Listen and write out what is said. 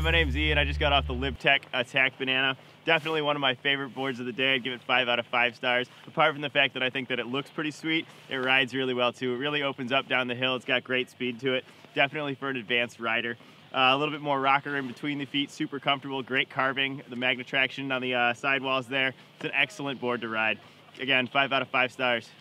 Hi, my name's Ian. I just got off the Lib-Tech Attack Banana. Definitely one of my favorite boards of the day. I'd give it 5 out of 5 stars. Apart from the fact that I think that it looks pretty sweet, it rides really well too. It really opens up down the hill. It's got great speed to it. Definitely for an advanced rider. A little bit more rocker in between the feet, super comfortable, great carving. The Magne-Traction on the sidewalls there. It's an excellent board to ride. Again, 5 out of 5 stars.